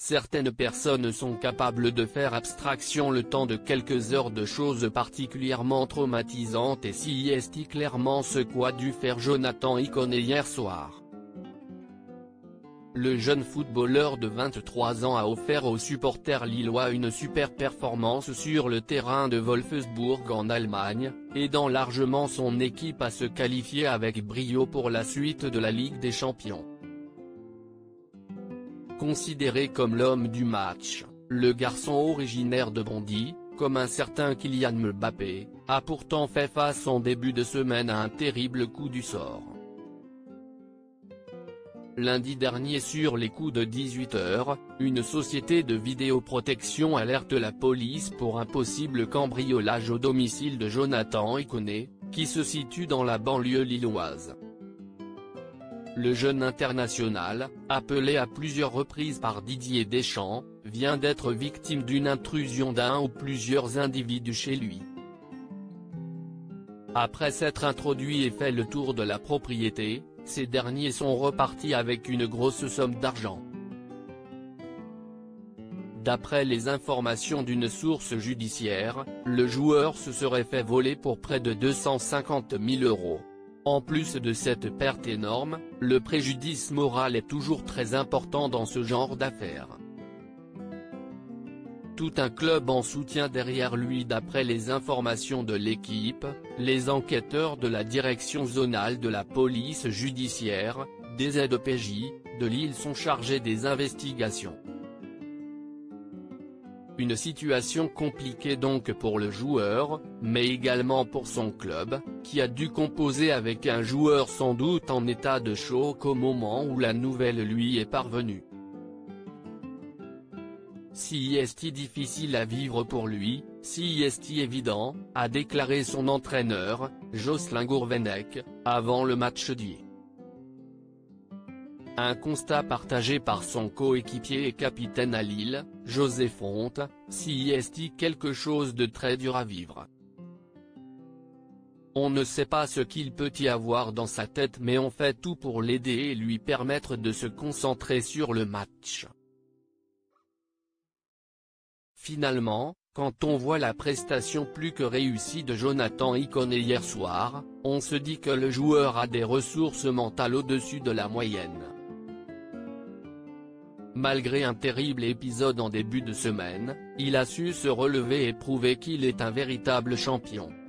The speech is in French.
certaines personnes sont capables de faire abstraction le temps de quelques heures de choses particulièrement traumatisantes, et c'est clairement ce qu'a dû faire Jonathan Iconé hier soir. Le jeune footballeur de 23 ans a offert aux supporters lillois une super performance sur le terrain de Wolfsburg en Allemagne, aidant largement son équipe à se qualifier avec brio pour la suite de la Ligue des Champions. Considéré comme l'homme du match, le garçon originaire de Bondy, comme un certain Kylian Mbappé, a pourtant fait face en début de semaine à un terrible coup du sort. Lundi dernier sur les coups de 18 h, une société de vidéoprotection alerte la police pour un possible cambriolage au domicile de Jonathan Iconé, qui se situe dans la banlieue lilloise. Le jeune international, appelé à plusieurs reprises par Didier Deschamps, vient d'être victime d'une intrusion d'un ou plusieurs individus chez lui. Après s'être introduit et fait le tour de la propriété, ces derniers sont repartis avec une grosse somme d'argent. D'après les informations d'une source judiciaire, le joueur se serait fait voler pour près de 250 000 €. En plus de cette perte énorme, le préjudice moral est toujours très important dans ce genre d'affaires. Tout un club en soutien derrière lui. D'après les informations de l'équipe, les enquêteurs de la direction zonale de la police judiciaire, DZPJ, de Lille sont chargés des investigations. Une situation compliquée donc pour le joueur, mais également pour son club, qui a dû composer avec un joueur sans doute en état de choc au moment où la nouvelle lui est parvenue. C'est difficile à vivre pour lui, c'est évident, a déclaré son entraîneur, Jocelyn Gourvenec, avant le match d'hier. Un constat partagé par son coéquipier et capitaine à Lille, José Fonte, c'est quelque chose de très dur à vivre. On ne sait pas ce qu'il peut y avoir dans sa tête, mais on fait tout pour l'aider et lui permettre de se concentrer sur le match. Finalement, quand on voit la prestation plus que réussie de Jonathan Iconé hier soir, on se dit que le joueur a des ressources mentales au-dessus de la moyenne. Malgré un terrible épisode en début de semaine, il a su se relever et prouver qu'il est un véritable champion.